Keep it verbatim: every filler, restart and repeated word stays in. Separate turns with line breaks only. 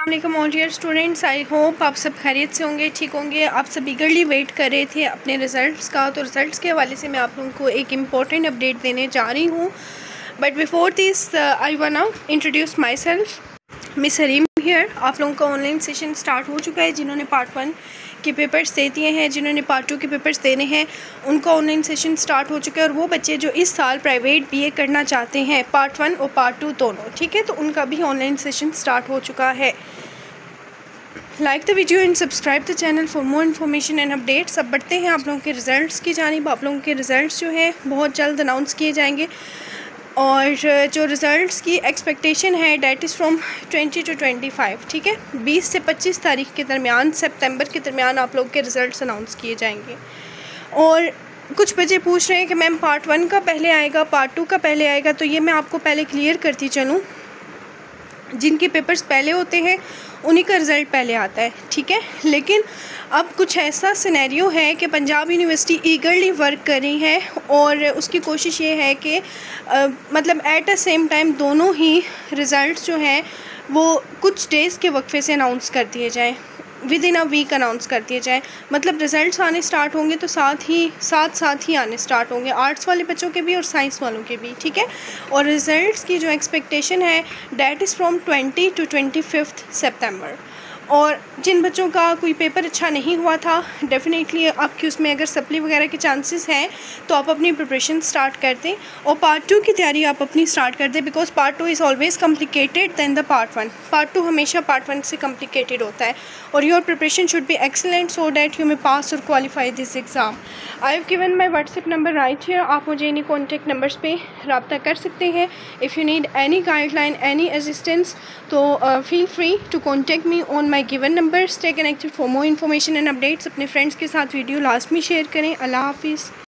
अस्सलाम all dear students, I hope आप सब खैरियत से होंगे, ठीक होंगे। आप सब ईगरली वेट कर रहे थे अपने रिज़ल्ट्स का, तो रिज़ल्ट्स के हवाले से मैं आप लोगों को एक इम्पॉर्टेंट अपडेट देने जा रही हूँ। But before this I want to introduce myself, miss Hareem here. आप लोगों का ऑनलाइन सेशन स्टार्ट हो चुका है। जिन्होंने पार्ट वन के पेपर्स दे दिए हैं, जिन्होंने पार्ट टू के पेपर्स देने हैं, उनका ऑनलाइन सेशन स्टार्ट हो चुका है। और वो बच्चे जो इस साल प्राइवेट बीए करना चाहते हैं, पार्ट वन और पार्ट टू दोनों, ठीक है, तो उनका भी ऑनलाइन सेशन स्टार्ट हो चुका है। Like the video and subscribe the channel for more information and updates. अब बढ़ते हैं आप लोगों के रिज़ल्ट्स की जानिब। आप लोगों के रिज़ल्ट्स जो हैं बहुत जल्द अनाउंस किए जाएंगे, और जो रिज़ल्ट्स की एक्सपेक्टेशन है date is from twenty two twenty five, ठीक है, बीस से पच्चीस तारीख के दरमियान, सितंबर के दरमियान आप लोग के रिज़ल्ट्स अनाउंस किए जाएंगे। और कुछ बच्चे पूछ रहे हैं कि मैम पार्ट वन का पहले आएगा, पार्ट टू का पहले आएगा, तो ये मैं आपको पहले क्लियर करती चलूँ। जिनके पेपर्स पहले होते हैं उन्हीं का रिज़ल्ट पहले आता है, ठीक है। लेकिन अब कुछ ऐसा सिनेरियो है कि पंजाब यूनिवर्सिटी ईगरली वर्क कर रही है, और उसकी कोशिश ये है कि आ, मतलब एट अ सेम टाइम दोनों ही रिज़ल्ट जो हैं वो कुछ डेज़ के वक्फे से अनाउंस कर दिए जाएँ, within a week announce कर दिए जाए। मतलब रिज़ल्ट्स आने स्टार्ट होंगे तो साथ ही साथ साथ ही आने स्टार्ट होंगे, आर्ट्स वाले बच्चों के भी और साइंस वालों के भी, ठीक है। और रिज़ल्ट्स की जो एक्सपेक्टेशन है date is from twenty two twenty fifth सितंबर। और जिन बच्चों का कोई पेपर अच्छा नहीं हुआ था, डेफिनेटली आपकी उसमें अगर सप्ली वगैरह के चांसेस हैं तो आप अपनी प्रिपरेशन स्टार्ट कर दें, और पार्ट टू की तैयारी आप अपनी स्टार्ट कर दें, because part two is always complicated than the part one. Part two हमेशा पार्ट वन से कॉम्प्लिकेटेड होता है, और your preparation should be excellent so that you may pass और qualify this exam. I have given my WhatsApp number right here. आप मुझे इन्हीं contact numbers पे रब्ता कर सकते हैं। If you need any guideline, any assistance, तो feel free to contact me on my given number. Stay connected for more information and updates. अपने फ्रेंड्स के साथ वीडियो लास्ट में शेयर करें। अल्लाह हाफिज़।